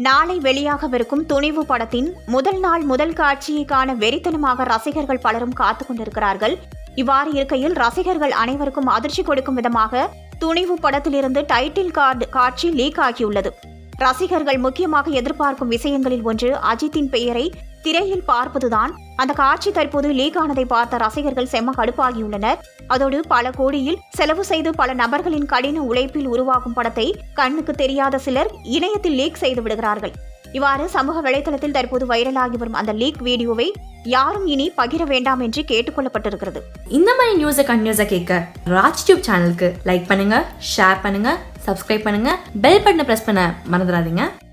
நாளை வெளியாகவிருக்கும் துணிவு படத்தின் முதல் நாள் முதல் காட்சியை காண வெறித்தனமாக ரசிகர்கள் பலரும் காத்துக் கொண்டிருக்கிறார்கள். இவ்வாறு இருக்கையில் ரசிகர்கள் அனைவருக்கும் அதிர்ச்சி கொடுக்கும் விதமாக துணிவு படத்திலிருந்து டைட்டில் கார்டு காட்சி லீக் ஆகியுள்ளது. ரசிகர்கள் முக்கியமாக எதிர்பார்க்கும் விஷயங்களில் ஒன்று அஜித்தின் பெயரை திரையில் பார்ப்பதுதான். அந்த காட்சி தற்போது லீக் ஆனதை பார்த்த ரசிகர்கள் செம்ம கடுப்பாகியுள்ளனர். அதோடு பல கோடியில் செலவு செய்து பல நபர்களின் கடின உழைப்பில் உருவாகும் படத்தை கண்ணுக்கு தெரியாத சிலர் இணையத்தில் லீக் செய்து விடுகிறார்கள். இவ்வாறு சமூக வலைதளத்தில் தற்போது வைரலாகி வரும் அந்த லீக் வீடியோவை யாரும் இனி பகிர வேண்டாம் என்று கேட்டுக்கொள்ளப்பட்டிருக்கிறது. இந்த மாதிரி நியூஸை கண்டினியூஸா கேட்க ராஜ் டியூப் சேனலுக்கு லைக் பண்ணுங்க, ஷேர் பண்ணுங்க, சப்ஸ்கிரைப் பண்ணுங்க, பெல் பட்டனை பிரஸ் பண்ண மறந்துடாதீங்க.